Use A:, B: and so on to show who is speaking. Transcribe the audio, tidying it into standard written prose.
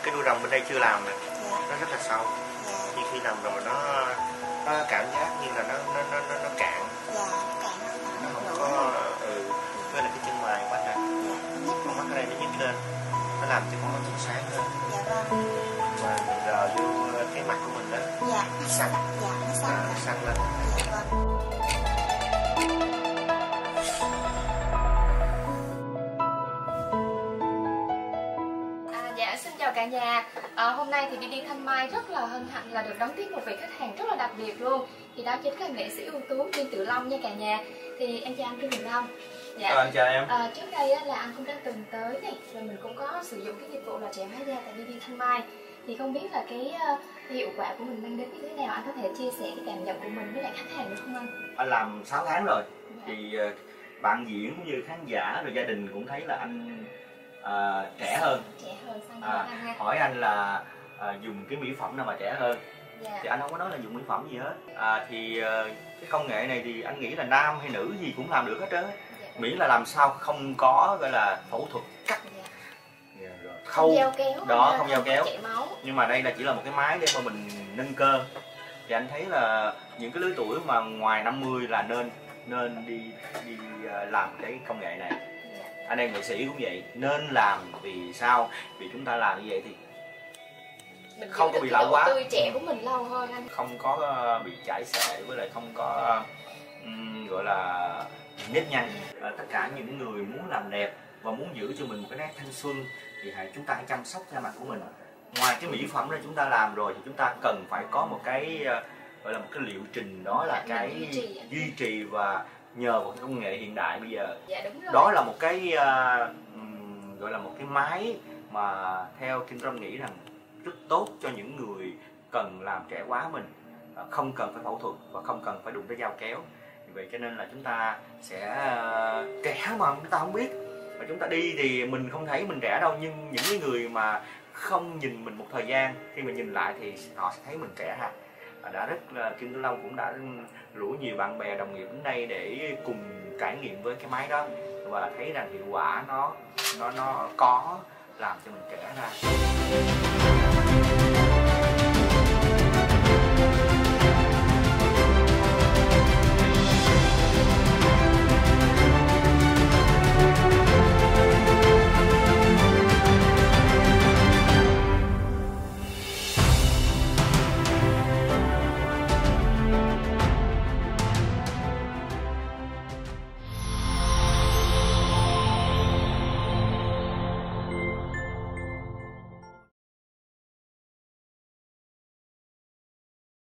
A: cái đuôi rồng bên đây chưa làm nè,
B: Dạ.
A: nó rất là sâu.
B: Dạ.
A: Nhưng khi làm rồi nó cảm giác như là nó cạn.
B: Dạ, nó cạn
A: Nó
B: nó
A: không
B: nổi
A: có
B: lên.
A: với là cái chân mày của anh nè,
B: Dạ, nó nhích
A: con mắt ở đây nó nhích lên, nó làm cho con mắt mình sáng hơn.
B: Dạ vâng.
A: Và mình rờ vô cái mặt của mình đó,
B: Dạ,
A: nó xanh.
B: dạ, nó xanh.
A: Nó xanh lên.
B: Dạ vâng.
C: Dạ, xin chào cả nhà. Hôm nay thì BB Thanh Mai rất là hân hạnh là được đón tiếp một vị khách hàng rất là đặc biệt luôn. Thì đó chính là nghệ sĩ ưu tú Trương Tự Long nha cả nhà. Thì em chào anh Trương Tự Long. Dạ.
A: Anh chào em.
C: Trước đây là anh cũng đã từng tới này, rồi mình cũng có sử dụng cái dịch vụ là trẻ hóa da tại BB Thanh Mai. Thì không biết là cái hiệu quả của mình mang đến như thế nào, anh có thể chia sẻ cái cảm nhận của mình với lại khách hàng được không anh?
D: Anh làm 6 tháng rồi.
C: Dạ.
D: Thì bạn diễn cũng như khán giả rồi gia đình cũng thấy là anh trẻ hơn.
C: Trẻ hơn sao anh ha?
D: Hỏi anh là dùng cái mỹ phẩm nào mà trẻ hơn.
C: Dạ.
D: Thì anh không có nói là dùng mỹ phẩm gì hết. Cái công nghệ này thì anh nghĩ là nam hay nữ gì cũng làm được hết trơn.
C: Dạ.
D: Miễn là làm sao không có gọi là phẫu thuật cắt.
C: Dạ.
D: Khâu
C: Không dao kéo
D: đó, không dao kéo.
C: chảy máu.
D: Nhưng mà đây là chỉ là một cái máy để mà mình nâng cơ. Thì anh thấy là những cái lứa tuổi mà ngoài 50 là nên đi làm cái công nghệ này.
C: Dạ.
D: Anh em nghệ sĩ cũng vậy, nên làm. Vì sao? Vì chúng ta làm như vậy thì
C: Mình
D: không
C: giữ
D: có bị
C: được
D: lão
C: cái độ
D: quá,
C: tươi trẻ của mình lâu hơn anh.
D: không có bị chảy xệ, với lại không có gọi là nếp nhăn. Tất cả những người muốn làm đẹp và muốn giữ cho mình một cái nét thanh xuân thì chúng ta hãy chăm sóc da mặt của mình. Ngoài cái mỹ phẩm này chúng ta làm rồi thì chúng ta cần phải có một cái gọi là một cái liệu trình, đó là cái duy trì, và nhờ vào cái công nghệ hiện đại bây giờ.
C: Dạ, đúng rồi.
D: Đó là một cái gọi là một cái máy mà theo Kim Tâm nghĩ rằng rất tốt cho những người cần làm trẻ hóa mình, không cần phải phẫu thuật và không cần phải đụng tới dao kéo. Vì vậy cho nên là chúng ta sẽ trẻ mà chúng ta không biết, và chúng ta đi thì mình không thấy mình trẻ đâu, nhưng những cái người mà không nhìn mình một thời gian, khi mà nhìn lại thì họ sẽ thấy mình trẻ ha. Đã rất là Kim Tử Long cũng đã rủ nhiều bạn bè đồng nghiệp đến đây để cùng trải nghiệm với cái máy đó, và thấy rằng hiệu quả nó có làm cho mình trẻ ra.